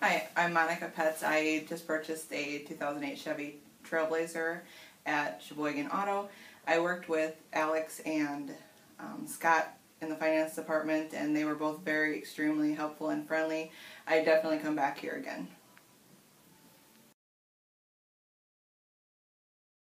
Hi, I'm Monica Petz. I just purchased a 2008 Chevy Trailblazer at Sheboygan Auto. I worked with Alex and Scott in the finance department, and they were both extremely helpful and friendly. I definitely come back here again.